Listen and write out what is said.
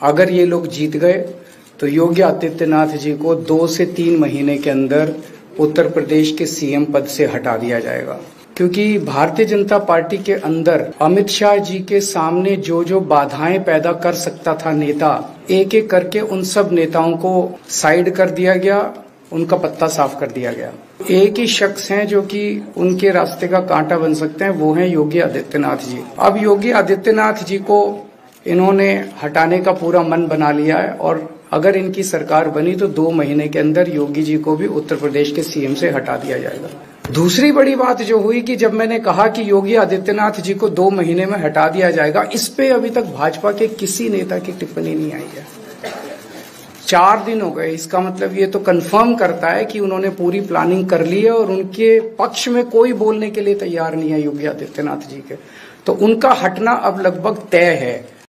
अगर ये लोग जीत गए तो योगी आदित्यनाथ जी को 2 से 3 महीने के अंदर उत्तर प्रदेश के सीएम पद से हटा दिया जाएगा। क्योंकि भारतीय जनता पार्टी के अंदर अमित शाह जी के सामने जो जो बाधाएं पैदा कर सकता था नेता, एक एक करके उन सब नेताओं को साइड कर दिया गया, उनका पत्ता साफ कर दिया गया। एक ही शख्स हैं जो कि उनके रास्ते का कांटा बन सकते हैं, वो हैं योगी आदित्यनाथ जी। अब योगी आदित्यनाथ जी को इन्होंने हटाने का पूरा मन बना लिया है और अगर इनकी सरकार बनी तो 2 महीने के अंदर योगी जी को भी उत्तर प्रदेश के सीएम से हटा दिया जाएगा। दूसरी बड़ी बात जो हुई कि जब मैंने कहा कि योगी आदित्यनाथ जी को 2 महीने में हटा दिया जाएगा, इस पे अभी तक भाजपा के किसी नेता की टिप्पणी नहीं आई है। 4 दिन हो गए, इसका मतलब ये तो कंफर्म करता है कि उन्होंने पूरी प्लानिंग कर ली है और उनके पक्ष में कोई बोलने के लिए तैयार नहीं है योगी आदित्यनाथ जी के। तो उनका हटना अब लगभग तय है।